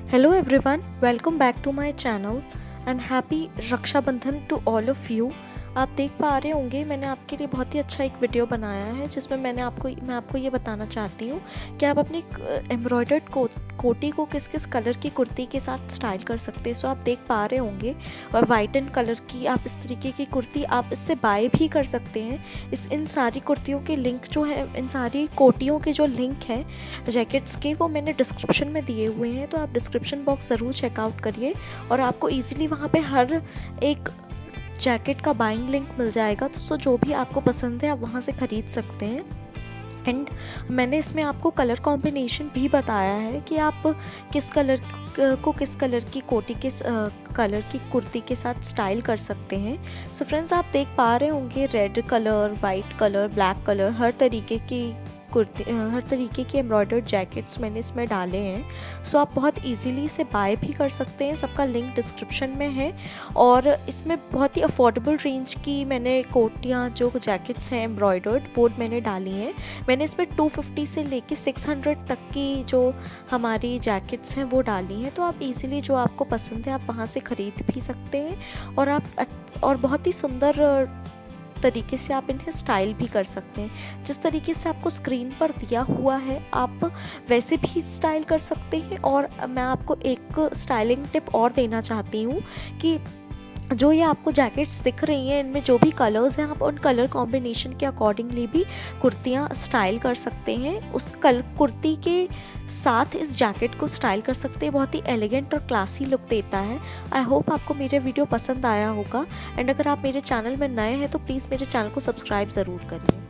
Hello everyone, welcome back to my channel and happy Rakshabandhan to all of you। आप देख पा रहे होंगे मैंने आपके लिए बहुत ही अच्छा एक वीडियो बनाया है जिसमें मैं आपको ये बताना चाहती हूँ कि आप अपनी एम्ब्रॉयडर्ड कोटी को किस किस कलर की कुर्ती के साथ स्टाइल कर सकते हैं। सो आप देख पा रहे होंगे और वाइट एंड कलर की आप इस तरीके की कुर्ती आप इससे बाय भी कर सकते हैं। इन सारी कुर्तियों के लिंक जो है, इन सारी कोटियों के जो लिंक हैं जैकेट्स के, वो मैंने डिस्क्रिप्शन में दिए हुए हैं, तो आप डिस्क्रिप्शन बॉक्स ज़रूर चेकआउट करिए और आपको ईजिली वहाँ पे हर एक जैकेट का बाइंग लिंक मिल जाएगा। तो जो भी आपको पसंद है आप वहाँ से ख़रीद सकते हैं। एंड मैंने इसमें आपको कलर कॉम्बिनेशन भी बताया है कि आप किस कलर की कोटी किस कलर की कुर्ती के साथ स्टाइल कर सकते हैं। सो फ्रेंड्स, आप देख पा रहे होंगे red colour, white colour, black colour, हर तरीके की एम्ब्रॉयडर्ड जैकेट्स मैंने इसमें डाले हैं। सो आप बहुत इजीली इसे बाय भी कर सकते हैं, सबका लिंक डिस्क्रिप्शन में है। और इसमें बहुत ही अफोर्डेबल रेंज की मैंने कोटियाँ जो जैकेट्स हैं एम्ब्रॉयडर्ड वो मैंने डाली हैं। मैंने इसमें 250 से लेके 600 तक की जो हमारी जैकेट्स हैं वो डाली हैं। तो आप इजीली जो आपको पसंद है आप वहाँ से ख़रीद भी सकते हैं और बहुत ही सुंदर तरीके से आप इन्हें स्टाइल भी कर सकते हैं। जिस तरीके से आपको स्क्रीन पर दिया हुआ है आप वैसे भी स्टाइल कर सकते हैं। और मैं आपको एक स्टाइलिंग टिप और देना चाहती हूँ कि जो ये आपको जैकेट्स दिख रही हैं इनमें जो भी कलर्स हैं आप उन कलर कॉम्बिनेशन के अकॉर्डिंगली भी कुर्तियाँ स्टाइल कर सकते हैं। उस कुर्ती के साथ इस जैकेट को स्टाइल कर सकते हैं, बहुत ही एलिगेंट और क्लासी लुक देता है। आई होप आपको मेरे वीडियो पसंद आया होगा। एंड अगर आप मेरे चैनल में नए हैं तो प्लीज़ मेरे चैनल को सब्सक्राइब ज़रूर करिए।